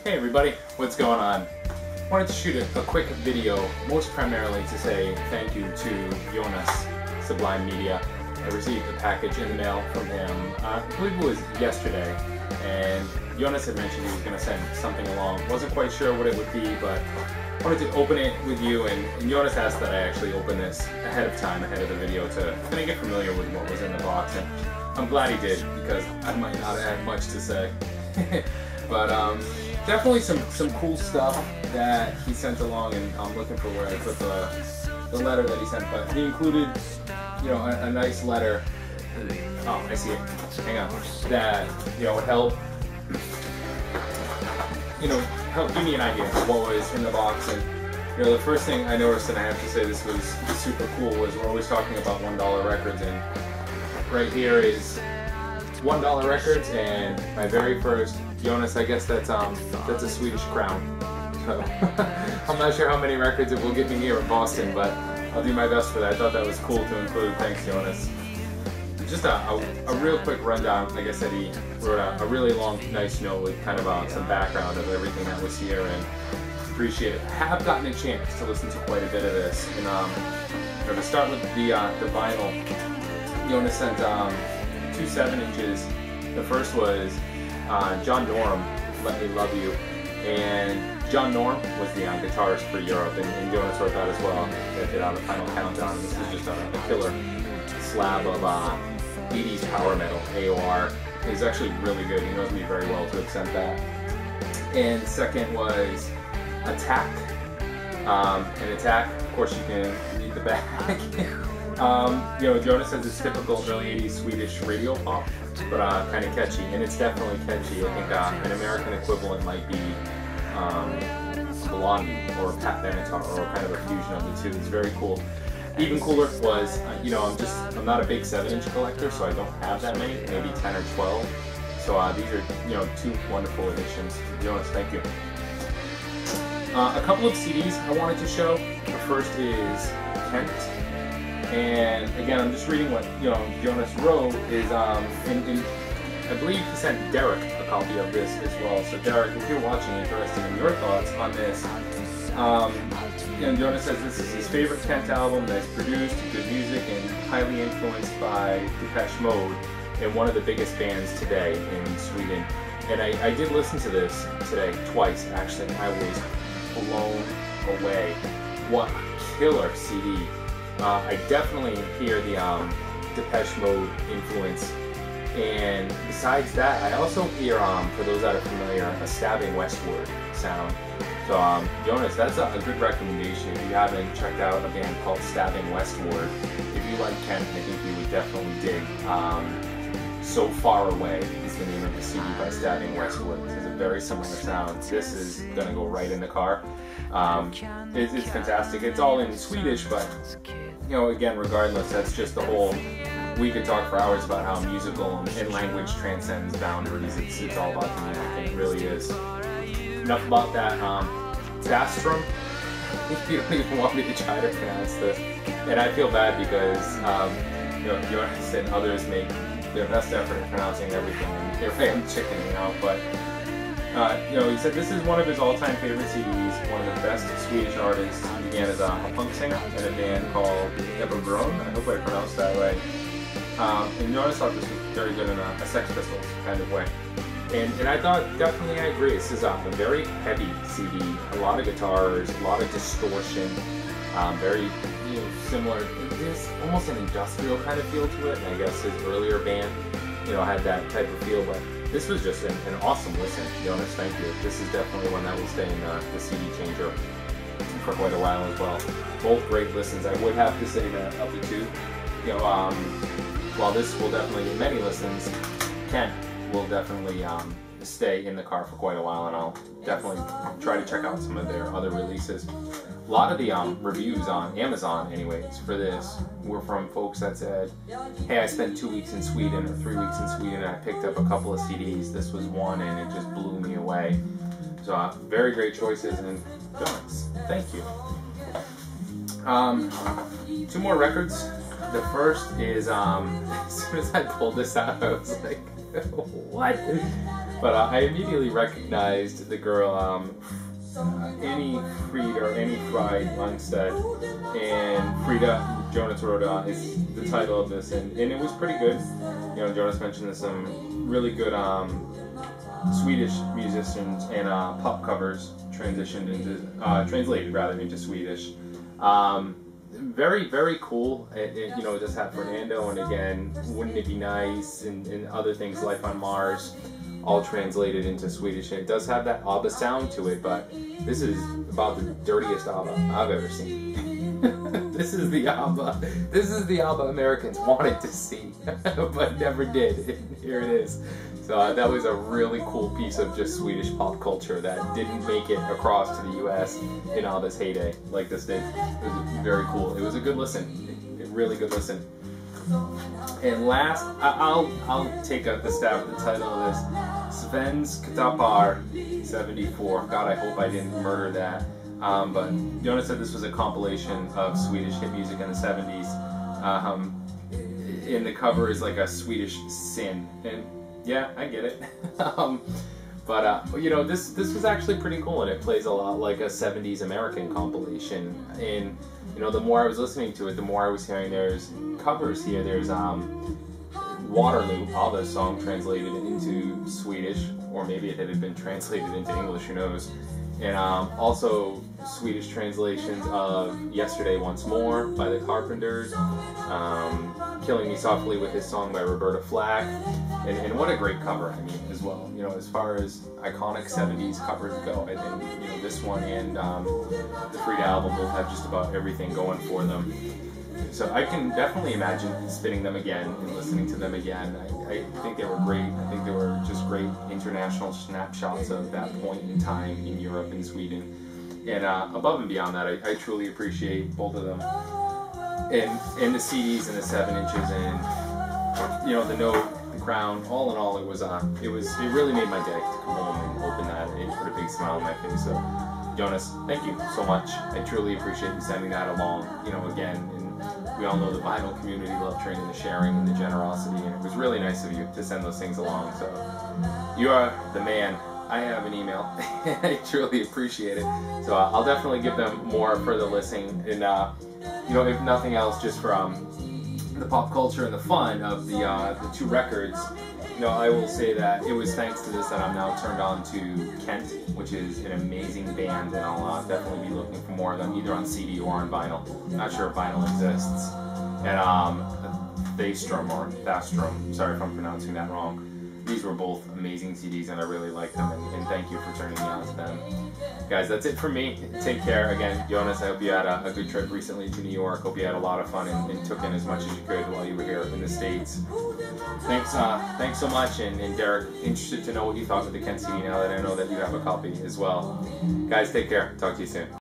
Hey everybody, what's going on? Wanted to shoot a quick video, most primarily to say thank you to Jonas, SublimMedia. I received a package in the mail from him, I believe it was yesterday, and Jonas had mentioned he was going to send something along. Wasn't quite sure what it would be, but wanted to open it with you, and Jonas asked that I actually open this ahead of time, ahead of the video, to kind of get familiar with what was in the box, and I'm glad he did, because I might not have much to say. But definitely some cool stuff that he sent along, and I'm looking for where I put the letter that he sent. But he included, you know, a nice letter. Oh, I see it. Hang on. That, you know, would help, help give me an idea of what was in the box. And you know, the first thing I noticed, and I have to say this was super cool, was we're always talking about $1 records, and right here is $1 records, and my very first Jonas, I guess that's a Swedish crown. So I'm not sure how many records it will get me here in Boston, but I'll do my best for that. I thought that was cool to include. Thanks, Jonas. Just a real quick rundown. Like I said, he wrote a really long, nice note with kind of some background of everything that was here, and appreciate it. I have gotten a chance to listen to quite a bit of this, and to start with the vinyl, Jonas sent 2 7-inches. The first was John Norm, Let Me Love You, and John Norm was the guitarist for Europe, and Jonas wrote that as well. That did the final countdown. This is just a killer slab of 80s power metal, AOR. It's actually really good. He knows me very well to have sent that. And second was Attack. And Attack, of course you can read the back. You know, Jonas says it's typical early 80s Swedish radio pop, but kind of catchy, and it's definitely catchy. I think an American equivalent might be Blondie or Pat Benatar, or kind of a fusion of the two. It's very cool. Even cooler was, you know, I'm not a big 7-inch collector, so I don't have that many, maybe 10 or 12. So these are, you know, 2 wonderful additions. Jonas, thank you. A couple of CDs I wanted to show. The first is Kent. And again, I'm just reading what Jonas wrote. Is I believe he sent Derek a copy of this as well. So Derek, if you're watching, interested in your thoughts on this, Jonas says this is his favorite Kent album that's produced, good music, and highly influenced by Depeche Mode, and one of the biggest bands today in Sweden. And I did listen to this today twice actually, and I was blown away. What a killer CD! I definitely hear the Depeche Mode influence, and besides that, I also hear, for those that are familiar, a Stabbing Westward sound. So Jonas, that's a good recommendation if you haven't checked out a band called Stabbing Westward. If you like Kent, I think you would definitely dig So Far Away is the name of the CD by Stabbing Westward. It has a very similar sound. This is going to go right in the car. It's fantastic. It's all in Swedish, but you know, again, regardless, that's just the whole. We could talk for hours about how musical and language transcends boundaries. It's all about the music, and it really is. Enough about that. Bastrum, if you don't even want me to try to pronounce this, and I feel bad because you know, Jonas and others make their best effort at pronouncing everything, and here I am chickening out. But you know, he said this is one of his all-time favorite CDs. One of the best Swedish artists. He began as a punk singer in a band called Evergrön. I hope I pronounced that right. And Jonas thought this was very good in a Sex Pistols kind of way. And I thought, definitely I agree, this is a very heavy CD, a lot of guitars, a lot of distortion, very similar, there's almost an industrial kind of feel to it, and I guess his earlier band, had that type of feel, but this was just an awesome listen. Jonas, thank you. This is definitely one that will stay in the CD changer for quite a while as well. Both great listens. I would have to say that of the two, while this will definitely get many listens, Kent will definitely stay in the car for quite a while, and I'll definitely try to check out some of their other releases. A lot of the reviews on Amazon, anyways, for this were from folks that said, hey, I spent 2 weeks in Sweden or 3 weeks in Sweden, and I picked up a couple of CDs. This was one, and it just blew me away. So very great choices, and Jonas, thank you. 2 more records. The first is, as soon as I pulled this out, I was like, what? But I immediately recognized the girl, Annie Fried Lundstedt, and Frida, Jonas wrote is the title of this, and it was pretty good. You know, Jonas mentioned there's some really good Swedish musicians and pop covers translated into Swedish. Very, very cool. You know, it does have Fernando, and again, Wouldn't It Be Nice, and other things, Life on Mars, all translated into Swedish. And it does have that ABBA sound to it, but this is about the dirtiest ABBA I've ever seen. This is the ABBA Americans wanted to see, but never did. And here it is. So that was a really cool piece of just Swedish pop culture that didn't make it across to the US in ABBA's heyday like this did. It was very cool. It was a good listen. A really good listen. And last, I'll take the stab at the title of this. Svensk Tapar 74. God, I hope I didn't murder that. But Jonas said this was a compilation of Swedish hit music in the 70s. And the cover is like a Swedish sin. And yeah, I get it. But you know, this was actually pretty cool, and it plays a lot like a 70s American compilation. And you know, the more I was listening to it, the more I was hearing there's covers here. There's Waterloo, ABBA's song, translated into Swedish, or maybe it had been translated into English, who knows. And also Swedish translations of Yesterday Once More by the Carpenters, Killing Me Softly with His Song by Roberta Flack, and what a great cover, I mean, as well. You know, as far as iconic 70s covers go, I think, you know, this one and the Frida album both have just about everything going for them. So I can definitely imagine spinning them again and listening to them again. I think they were great. I think they were just great international snapshots of that point in time in Europe and Sweden. And above and beyond that, I truly appreciate both of them. And the CDs and the 7 inches and, you know, the note, the crown, all in all, it really made my day to come home and open that. It put a big smile on my face. So Jonas, thank you so much. I truly appreciate you sending that along, you know, again. And we all know the vinyl community love training, the sharing, and the generosity, and it was really nice of you to send those things along. So you are the man. I have an email. I truly appreciate it. So I'll definitely give them more further listening, and you know, if nothing else, just from the pop culture and the fun of the two records. You know, I will say that it was thanks to this that I'm now turned on to Kent, which is an amazing band, and I'll definitely be looking for more of them, either on CD or on vinyl. I'm not sure if vinyl exists. And Thastrum, sorry if I'm pronouncing that wrong. These were both amazing CDs, and I really like them, and thank you for turning me on to them. Guys, that's it for me. Take care. Again, Jonas, I hope you had a good trip recently to New York. Hope you had a lot of fun and took in as much as you could while you were here in the States. Thanks so much, and Derek, interested to know what you thought of the Kent CD now that I know that you have a copy as well. Guys, take care. Talk to you soon.